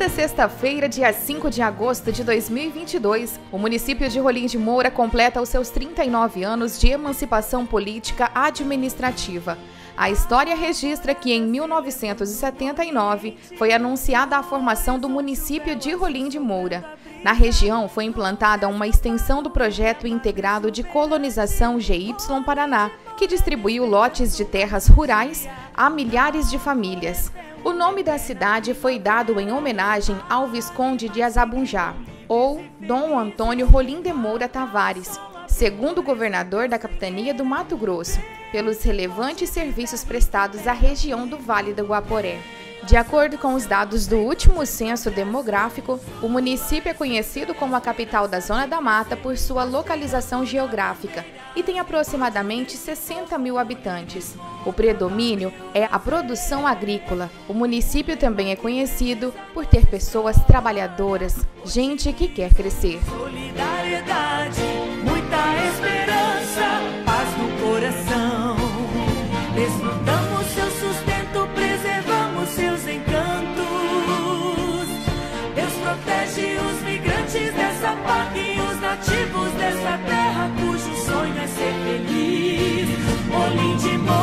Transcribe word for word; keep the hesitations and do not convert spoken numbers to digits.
Nesta sexta-feira, dia cinco de agosto de dois mil e vinte e dois, o município de Rolim de Moura completa os seus trinta e nove anos de emancipação política administrativa. A história registra que em mil novecentos e setenta e nove foi anunciada a formação do município de Rolim de Moura. Na região foi implantada uma extensão do projeto integrado de colonização G Y Paraná, que distribuiu lotes de terras rurais a milhares de famílias. O nome da cidade foi dado em homenagem ao Visconde de Azabunjá, ou Dom Antônio Rolim de Moura Tavares, segundo governador da capitania do Mato Grosso, pelos relevantes serviços prestados à região do Vale do Guaporé. De acordo com os dados do último censo demográfico, o município é conhecido como a capital da Zona da Mata por sua localização geográfica e tem aproximadamente sessenta mil habitantes. O predomínio é a produção agrícola. O município também é conhecido por ter pessoas trabalhadoras, gente que quer crescer. Solidariedade, muita esperança, paz no coração. Desfrutamos seu sustento, preservamos seus encantos. Deus protege os migrantes dessa pátria e os nativos dessa terra cujo sonho é ser feliz. Rolim de Moura.